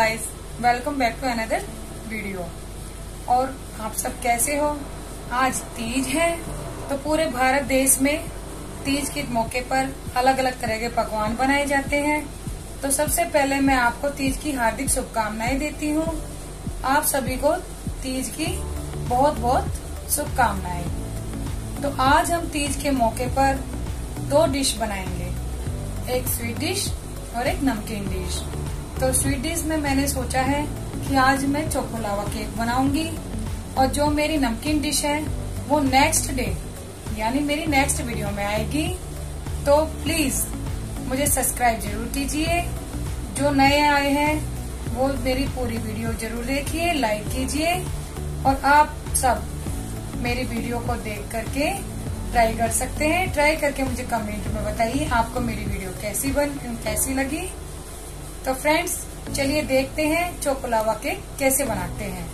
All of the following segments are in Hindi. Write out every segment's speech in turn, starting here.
Guys, welcome back to another video. और आप सब कैसे हो? आज तीज है तो पूरे भारत देश में तीज के मौके पर अलग अलग तरह के पकवान बनाए जाते हैं। तो सबसे पहले मैं आपको तीज की हार्दिक शुभकामनाएं देती हूँ। आप सभी को तीज की बहुत बहुत शुभकामनाएं। तो आज हम तीज के मौके पर दो डिश बनाएंगे, एक स्वीट डिश और एक नमकीन डिश। तो स्वीट डिश में मैंने सोचा है कि आज मैं चोको लावा केक बनाऊंगी और जो मेरी नमकीन डिश है वो नेक्स्ट डे यानी मेरी नेक्स्ट वीडियो में आएगी। तो प्लीज मुझे सब्सक्राइब जरूर कीजिए। जो नए आए हैं वो मेरी पूरी वीडियो जरूर देखिए, लाइक कीजिए और आप सब मेरी वीडियो को देख करके ट्राई कर सकते हैं। ट्राई करके मुझे कमेंट में बताइए आपको मेरी वीडियो कैसी लगी। तो फ्रेंड्स चलिए देखते हैं चोको लावा केक कैसे बनाते हैं।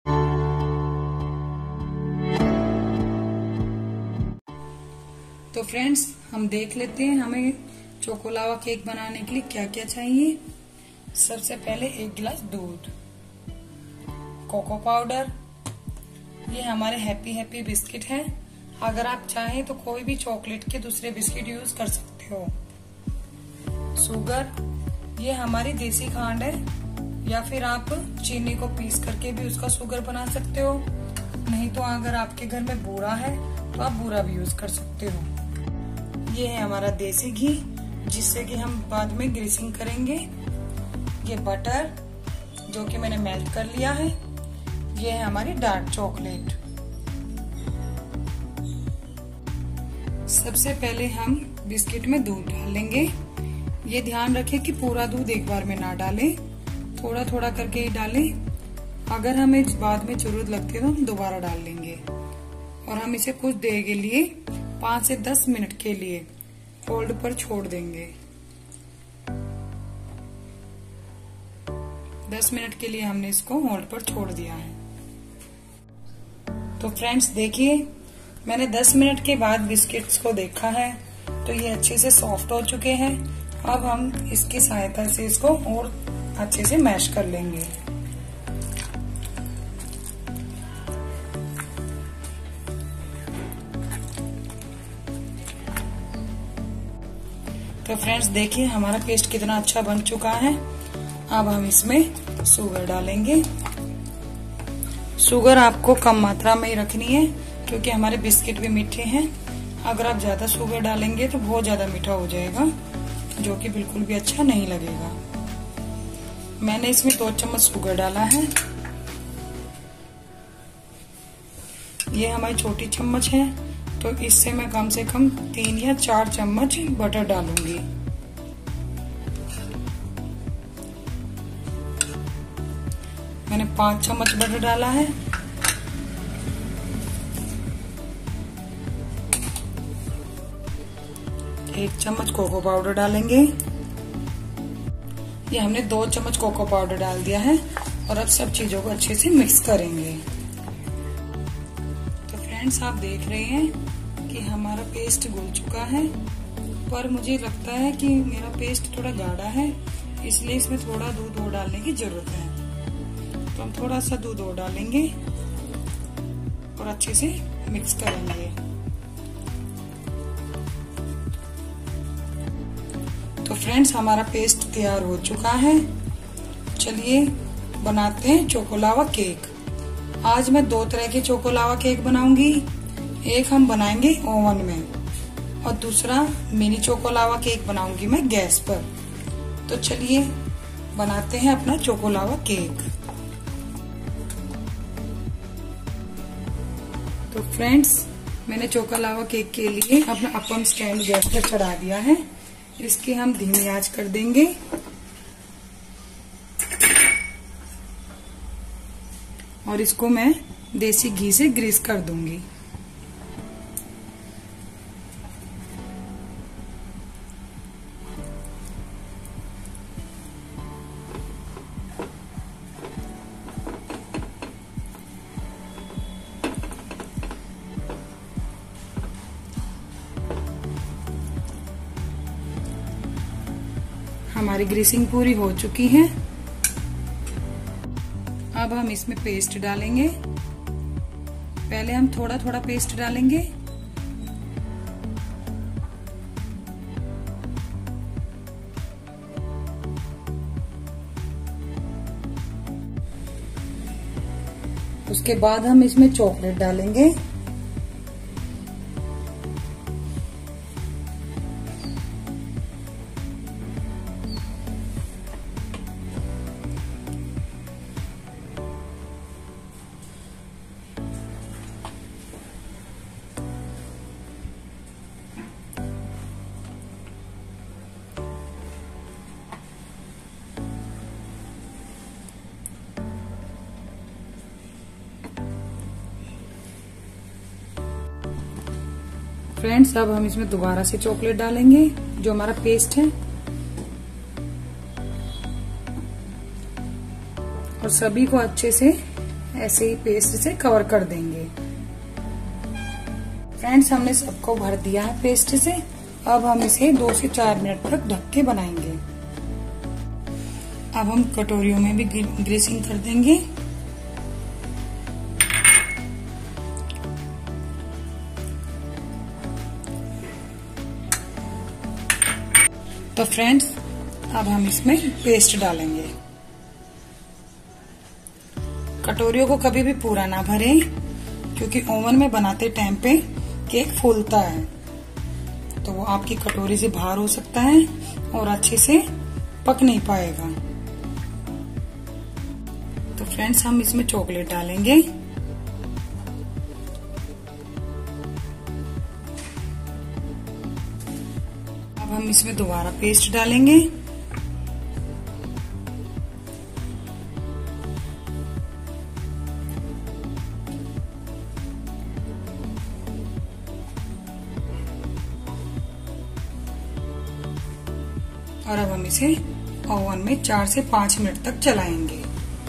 तो फ्रेंड्स हम देख लेते हैं हमें चोको लावा केक बनाने के लिए क्या क्या चाहिए। सबसे पहले एक गिलास दूध, कोको पाउडर, ये हमारे हैप्पी हैप्पी बिस्किट है। अगर आप चाहें तो कोई भी चॉकलेट के दूसरे बिस्किट यूज कर सकते हो। शुगर, ये हमारी देसी खांड है, या फिर आप चीनी को पीस करके भी उसका शुगर बना सकते हो। नहीं तो अगर आपके घर में बूरा है तो आप बूरा भी यूज कर सकते हो। ये है हमारा देसी घी जिससे कि हम बाद में ग्रीसिंग करेंगे। ये बटर जो कि मैंने मेल्ट कर लिया है। ये है हमारी डार्क चॉकलेट। सबसे पहले हम बिस्किट में दूध डालेंगे। ये ध्यान रखें कि पूरा दूध एक बार में ना डालें, थोड़ा थोड़ा करके ही डालें। अगर हमें बाद में जरूरत लगती है तो हम दोबारा डाल लेंगे। और हम इसे कुछ देर के लिए 5 से 10 मिनट के लिए होल्ड पर छोड़ देंगे। 10 मिनट के लिए हमने इसको होल्ड पर छोड़ दिया है। तो फ्रेंड्स देखिए, मैंने 10 मिनट के बाद बिस्किट्स को देखा है तो ये अच्छे से सॉफ्ट हो चुके हैं। अब हम इसकी सहायता से इसको और अच्छे से मैश कर लेंगे। तो फ्रेंड्स देखिए हमारा पेस्ट कितना अच्छा बन चुका है। अब हम इसमें शुगर डालेंगे। शुगर आपको कम मात्रा में ही रखनी है क्योंकि हमारे बिस्किट भी मीठे हैं। अगर आप ज्यादा शुगर डालेंगे तो बहुत ज्यादा मीठा हो जाएगा, जो कि बिल्कुल भी अच्छा नहीं लगेगा। मैंने इसमें 2 चम्मच शुगर डाला है। ये हमारी छोटी चम्मच है तो इससे मैं कम से कम 3 या 4 चम्मच बटर डालूंगी। मैंने 5 चम्मच बटर डाला है। एक चम्मच कोको पाउडर डालेंगे। ये हमने 2 चम्मच कोको पाउडर डाल दिया है और अब सब चीजों को अच्छे से मिक्स करेंगे। तो फ्रेंड्स आप देख रहे हैं कि हमारा पेस्ट घुल चुका है, पर मुझे लगता है कि मेरा पेस्ट थोड़ा गाढ़ा है, इसलिए इसमें थोड़ा दूध और डालने की जरूरत है। तो हम थोड़ा सा दूध और डालेंगे और अच्छे से मिक्स करेंगे। तो फ्रेंड्स हमारा पेस्ट तैयार हो चुका है। चलिए बनाते हैं चोको लावा केक। आज मैं 2 तरह के चोको लावा केक बनाऊंगी। एक हम बनाएंगे ओवन में और दूसरा मिनी चोको लावा केक बनाऊंगी मैं गैस पर। तो चलिए बनाते हैं अपना चोको लावा केक। तो फ्रेंड्स मैंने चोको लावा केक के लिए अपना अपम स्टैंड गैस पर चढ़ा दिया है। इसकी हम धीमी आंच कर देंगे और इसको मैं देसी घी से ग्रीस कर दूंगी। हमारी ग्रीसिंग पूरी हो चुकी है। अब हम इसमें पेस्ट डालेंगे। पहले हम थोड़ा थोड़ा पेस्ट डालेंगे। उसके बाद हम इसमें चॉकलेट डालेंगे। फ्रेंड्स, अब हम इसमें दोबारा से चॉकलेट डालेंगे जो हमारा पेस्ट है, और सभी को अच्छे से ऐसे ही पेस्ट से कवर कर देंगे। फ्रेंड्स, हमने सबको भर दिया है पेस्ट से। अब हम इसे 2 से 4 मिनट तक ढक के बनाएंगे। अब हम कटोरियों में भी ग्रीसिंग कर देंगे। तो फ्रेंड्स, अब हम इसमें पेस्ट डालेंगे। कटोरियों को कभी भी पूरा ना भरें, क्योंकि ओवन में बनाते टाइम पे केक फूलता है, तो वो आपकी कटोरी से बाहर हो सकता है और अच्छे से पक नहीं पाएगा। तो फ्रेंड्स, हम इसमें चॉकलेट डालेंगे। अब हम इसमें दोबारा पेस्ट डालेंगे। और अब हम इसे ओवन में 4 से 5 मिनट तक चलाएंगे।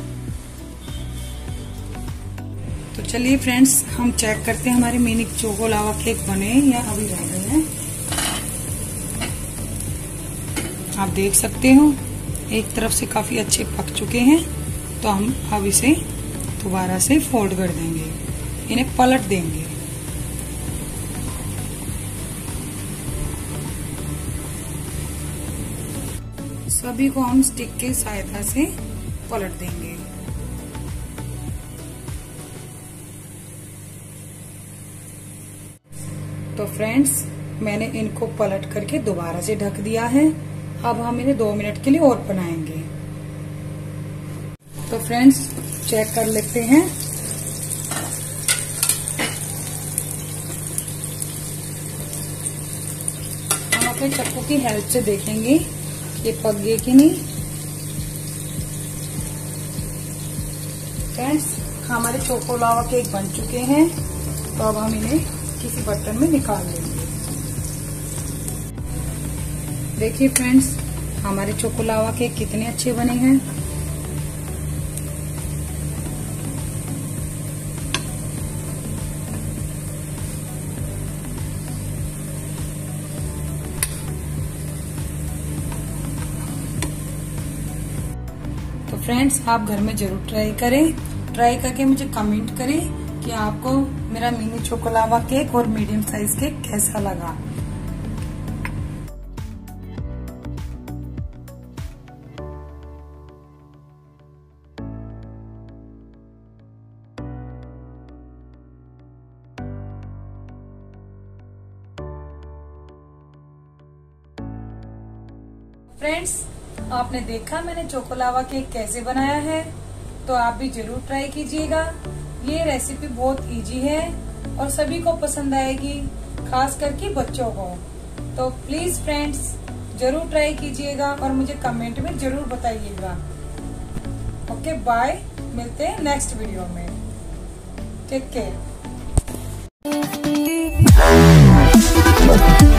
तो चलिए फ्रेंड्स, हम चेक करते हैं हमारे मिनी चोको लावा केक बने या अभी रह गए हैं। आप देख सकते हो एक तरफ से काफी अच्छे पक चुके हैं। तो हम अब इसे दोबारा से फोल्ड कर देंगे, इन्हें पलट देंगे। सभी को हम स्टिक की सहायता से पलट देंगे। तो फ्रेंड्स, मैंने इनको पलट करके दोबारा से ढक दिया है। अब हम इन्हें 2 मिनट के लिए और बनाएंगे। तो फ्रेंड्स, चेक कर लेते हैं। हम अपने चक्कू की हेल्प से देखेंगे ये पक गए कि नहीं। फ्रेंड्स, हमारे चोको लावा केक बन चुके हैं। तो अब हम इन्हें किसी बर्तन में निकाल लेंगे। देखिए फ्रेंड्स, हमारे चोको लावा केक कितने अच्छे बने हैं। तो फ्रेंड्स, आप घर में जरूर ट्राई करें। ट्राई करके मुझे कमेंट करें कि आपको मेरा मिनी चोको लावा केक और मीडियम साइज केक कैसा लगा। फ्रेंड्स, आपने देखा मैंने चोको लावा केक कैसे बनाया है। तो आप भी जरूर ट्राई कीजिएगा। ये रेसिपी बहुत इजी है और सभी को पसंद आएगी, खास करके बच्चों को। तो प्लीज फ्रेंड्स, जरूर ट्राई कीजिएगा और मुझे कमेंट में जरूर बताइएगा। ओके, बाय, मिलते हैं नेक्स्ट वीडियो में। Take care.